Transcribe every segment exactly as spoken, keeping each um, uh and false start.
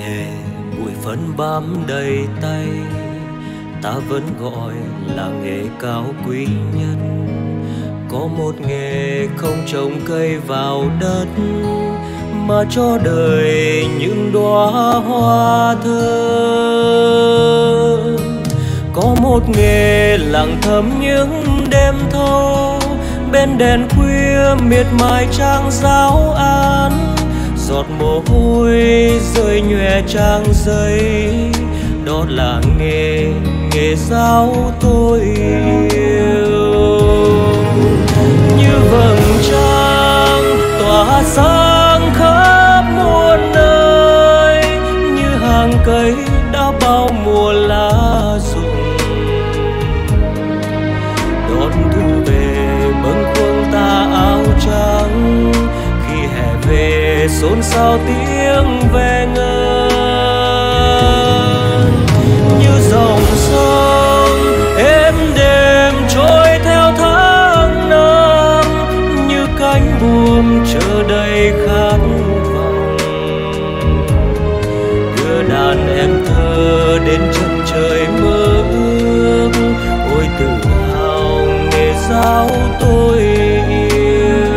nghề bụi phấn bám đầy tay, ta vẫn gọi là nghề cao quý nhất. Có một nghề không trồng cây vào đất, mà cho đời những đóa hoa thơm. Có một nghề lặng thầm những đêm thâu, bên đèn khuya miệt mài trang giáo án. Giọt mồ hôi rơi nhòe trang giấy, đó là nghề, nghề giáo tôi yêu. Như vầng trăng tỏa sáng khắp muôn nơi, như hàng cây đã bao mùa lá rụng. Đón thu về bâng khuâng ta áo trắng, khi hè về xôn xao tiếng ve ngân. Như dòng sông êm đềm trôi theo tháng năm, như cánh buồm chờ đầy khát vọng. Đưa đàn em thơ đến chân trời mơ ước, ôi tự hào nghề giáo tôi yêu.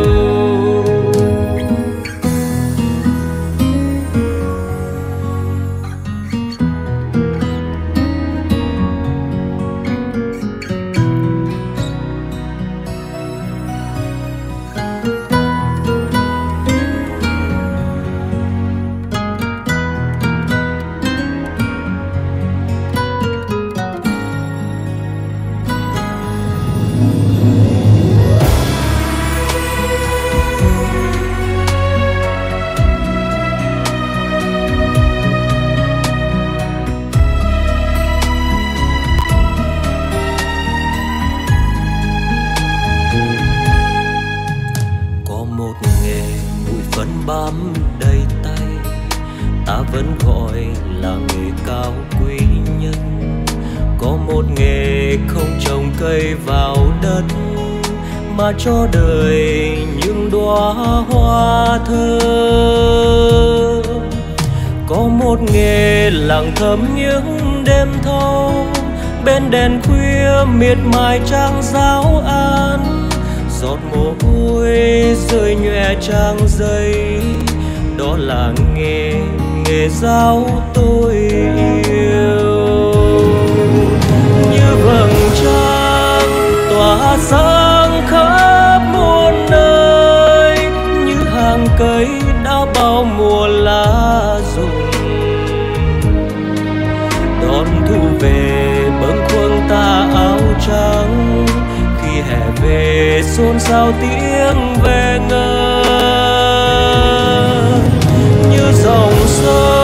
Bám đầy tay, ta vẫn gọi là nghề cao quý nhất. Có một nghề không trồng cây vào đất, mà cho đời những đóa hoa thơm. Có một nghề lặng thầm những đêm thâu, bên đèn khuya miệt mài trang giáo án. Giọt mồ hôi rơi nhòe trang giấy, đó là nghề, nghề giáo tôi yêu. Như vầng trăng tỏa sáng khắp muôn nơi, như hàng cây đã bao mùa lá rụng. Đón thu về bâng khuâng ta áo trắng, khi hè về xôn xao tiếng ve ngân. Như dòng sông